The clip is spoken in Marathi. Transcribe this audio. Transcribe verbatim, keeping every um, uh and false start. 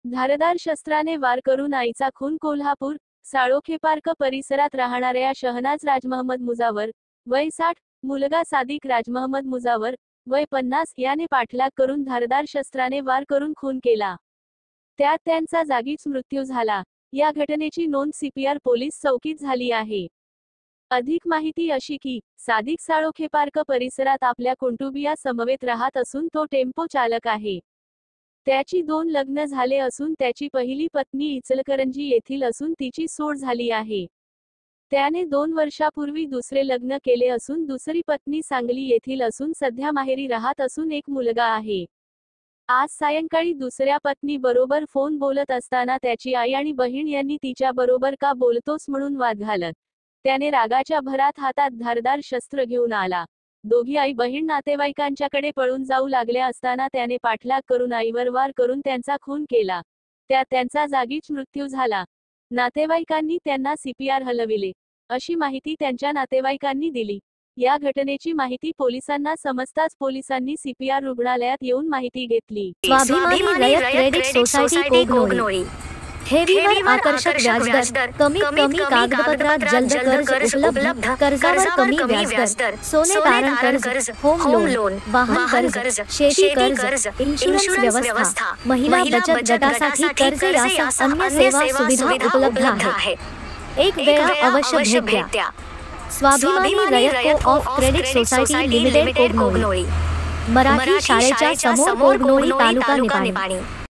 धारदार शस्त्राने वार करून आईचा खून. कोल्हापूर साळोखे पार्क परिसरात राहणाऱ्या शहनाज राजमहमद मुजावर वय साठ, मुलगा सादिक राजमहमद मुजावर वय पन्नास याने पाठलाग करून धारदार शस्त्राने वार करून खून केला. त्यात त्यांचा जागीच मृत्यू झाला. या घटनेची नोंद सीपीआर पोलीस चौकीत झाली आहे. अधिक माहिती अशी की सादिक साळोखे पार्क परिसरात आपल्या कुटुंबिया समवेत राहत असून तो टेम्पो चालक आहे. त्याची दोन लग्न झाले असून त्याची पहिली पत्नी इचलकरंजी येथील असून तिची सोड झाली आहे. त्याने दोन वर्षापूर्वी दुसरे लग्न केले असून दुसरी पत्नी सांगली येथील असून सध्या माहेरी राहत असून एक मुलगा आहे. आज सायंकाळी दुसऱ्या पत्नी बरोबर फोन बोलत असताना त्याची आई आणि बहीण यांनी तिच्या बरोबर का बोलतोस म्हणून वाद घालत त्याने रागाच्या भरात हातात धारदार शस्त्र घेऊन आला. दोघी आई बहीण नातेवाईकांच्याकडे पळून जाऊ लागल्या असताना त्याने पाठलाग करून आईवर वार करून त्यांचा खून केला. त्यात त्यांचा जागीच मृत्यू झाला. नातेवाईकांनी त्यांना सीपीआर हलविले अशी माहिती त्यांच्या नातेवाईकांनी दिली. या घटनेची माहिती पोलिसांना समजताच पोलिसांनी सीपीआर रुग्णालयात येऊन माहिती घेतली. स्वाभिमानी रयत क्रेडिट सोसायटी कोगनोळी. ठेवीवर आकर्षक व्याजदर, कमीत कमी कागदपत्रात जलद कर्ज उपलब्ध, कर्जावर कमी व्याजदर, सोने तारण कर्ज, होम लोन, वाहन कर्ज, शेती कर्ज, इन्शुरन्स व्यवस्था, महिला बचत गटासाठी कर्ज यासह अन्य सेवा सुविधा उपलब्ध आहे. एक वेळा अवश्य भेट द्या. Swabhimani Rayat co-op credit society limited Kognoli. Marathi शाळेच्या समोर कोगनोळी, तालुका निपाणी.